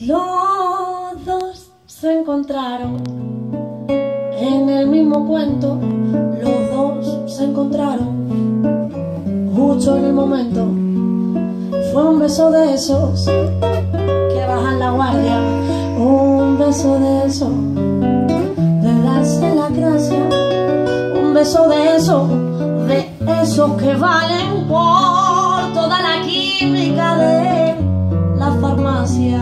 Los dos se encontraron en el mismo cuento, los dos se encontraron justo en el momento. Fue un beso de esos que bajan la guardia, un beso de esos de darse la gracia, un beso de esos que valen por toda la química de la farmacia.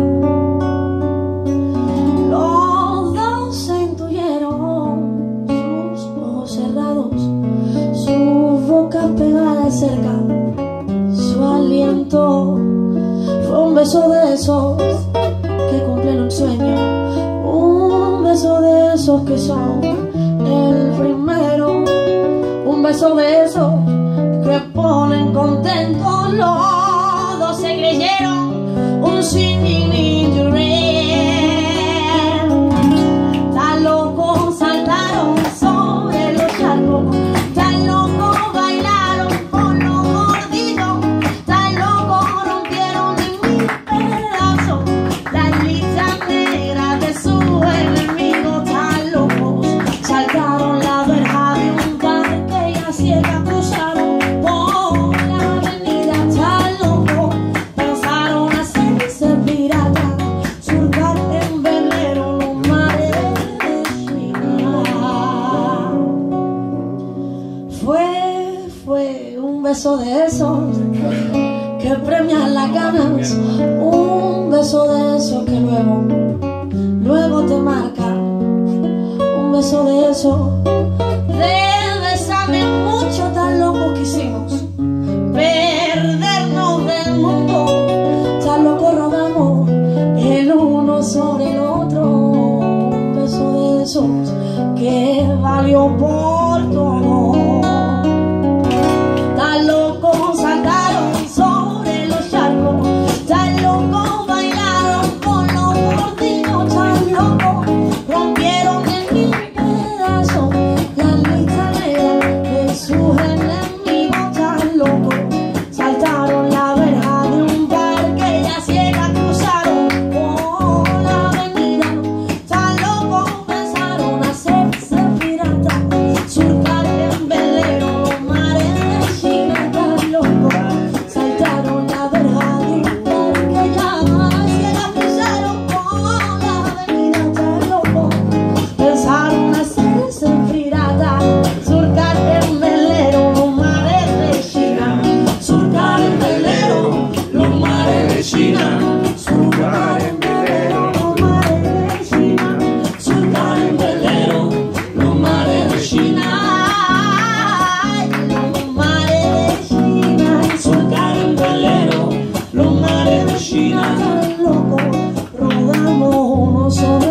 Los dos se intuyeron, sus ojos cerrados, sus bocas pegadas cerca, su aliento. Fue un beso de esos que cumplen un sueño, un beso de esos que son el primero, un beso de esos que ponen contentos. Los dos se creyeron un singing in the rain. Tan locos saltaron sobre los charcos, tan locos bailaron con los mordidos, tan locos rompieron en mil pedazos las listas negras de su enemigo. Tan locos saltaron la verja de un parque y a ciegas cruzaron por la avenida. Tan locos pensaron hacerse piratas, surcar en velero los mares de China. Fue un beso de esos que premian las ganas, un beso de esos que luego te marca, un beso de esos de besarme mucho. Tan locos quisimos perdernos del mundo, tan locos rodamos el uno sobre el otro, un beso de esos que valió por todo. Tan locos saltaron sobre los charcos, tan locos bailaron con los mordidos, tan locos rompieron en mil pedazos la lista negra de sus enemigos. Tan locos saltaron la verja de un parque y a ciegas cruzaron por la avenida. Tan locos pensaron hacerse piratas, surcar en velero los mares de China. Tan locos saltaron la verja de un parque y a ciegas cruzaron por la avenida. Tan locos pensaron hacerse piratas, surcar en velero los mares de China, surcar en velero los mares de China, surcar en velero los mares de China, surcar en velero los mares de China, los mares de China, surcar en velero los mares de China. Tan locos rodamos uno sobre